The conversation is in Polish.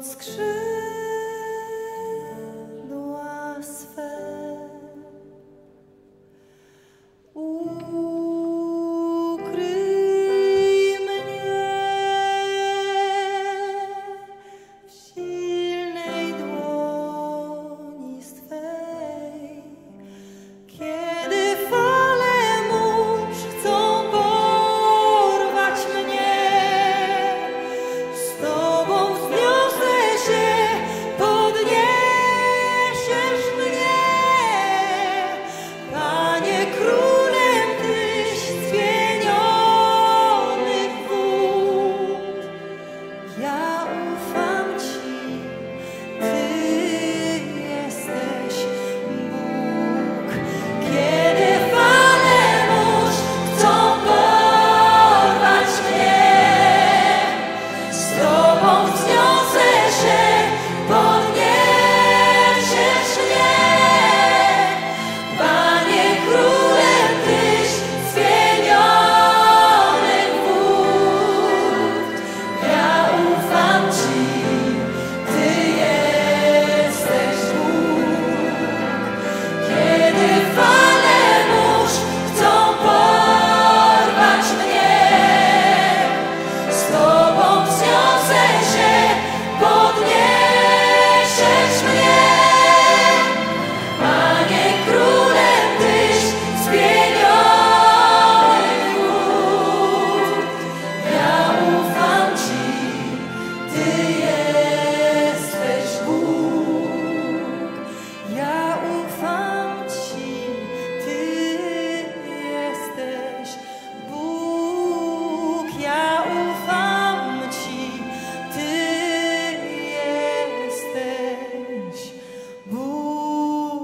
pod skrzydła swe. Ukryj mnie w silnej dłoni swej, kiedy fale mórz chcą porwać mnie. Z Tobą wzniosę się, podniesiesz mnie. Panie, królem Tyś zpienionych wód. Ja ufam Ci, Ty jesteś Bóg. Kiedy fale mórz chcą porwać mnie, z Tobą wzniosę się, podniesiesz mnie. Panie, królem Tyś zpienionych wód. Ja ufam Ci, Ty jesteś Bóg. Kiedy fale mórz chcą porwać mnie, z Tobą wzniosę się, podniesiesz mnie. Panie, królem Tyś zpienionych wód. Ja ufam Ci, Ty jesteś Bóg. Ja ufam Ci, Ty jesteś Bóg. Ja ufam Ci, Ty jesteś Bóg.